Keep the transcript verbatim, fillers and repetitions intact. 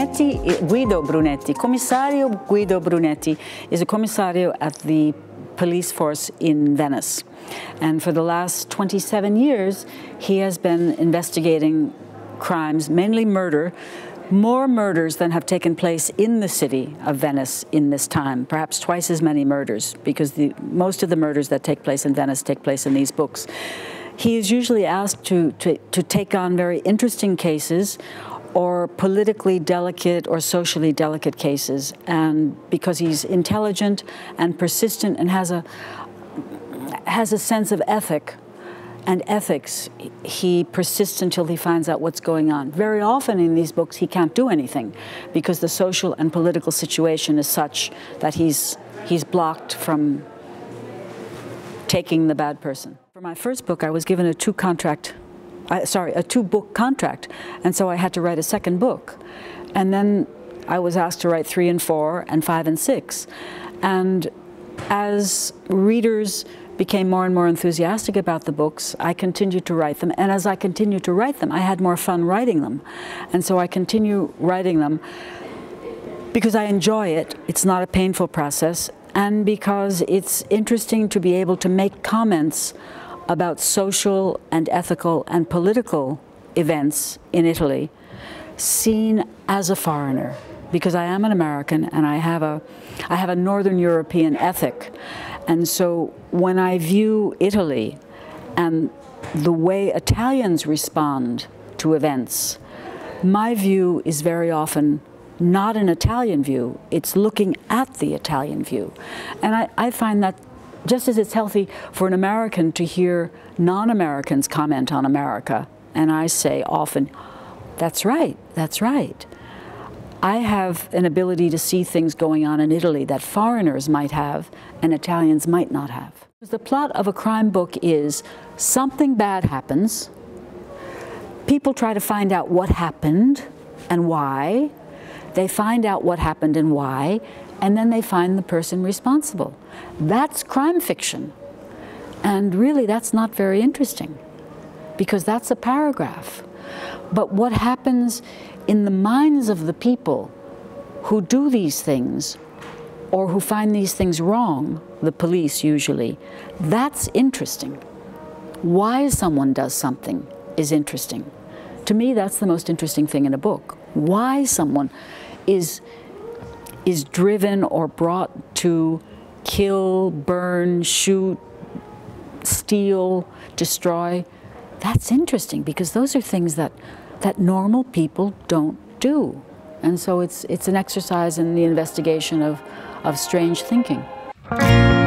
Brunetti, Guido Brunetti, Commissario Guido Brunetti is a commissario at the police force in Venice. And for the last twenty-seven years, he has been investigating crimes, mainly murder, more murders than have taken place in the city of Venice in this time, perhaps twice as many murders, because the, most of the murders that take place in Venice take place in these books. He is usually asked to, to, to take on very interesting cases or politically delicate or socially delicate cases. And because he's intelligent and persistent and has a, has a sense of ethic and ethics, he persists until he finds out what's going on. Very often in these books, he can't do anything because the social and political situation is such that he's, he's blocked from taking the bad person. For my first book, I was given a two contract, uh, sorry, a two book contract, and so I had to write a second book. And then I was asked to write three and four and five and six. And as readers became more and more enthusiastic about the books, I continued to write them. And as I continued to write them, I had more fun writing them. And so I continue writing them because I enjoy it. It's not a painful process. And because it's interesting to be able to make comments about social and ethical and political events in Italy, seen as a foreigner. Because I am an American and I have a, I have a Northern European ethic. And so when I view Italy and the way Italians respond to events, my view is very often not an Italian view, it's looking at the Italian view. And I, I find that just as it's healthy for an American to hear non-Americans comment on America, and I say often, that's right, that's right. I have an ability to see things going on in Italy that foreigners might have and Italians might not have. The plot of a crime book is something bad happens, people try to find out what happened and why, they find out what happened and why, and then they find the person responsible. That's crime fiction. And really, that's not very interesting, because that's a paragraph. But what happens in the minds of the people who do these things, or who find these things wrong, the police usually, that's interesting. Why someone does something is interesting. To me, that's the most interesting thing in a book. Why someone is, is driven or brought to kill, burn, shoot, steal, destroy. That's interesting, because those are things that, that normal people don't do. And so it's, it's an exercise in the investigation of, of strange thinking.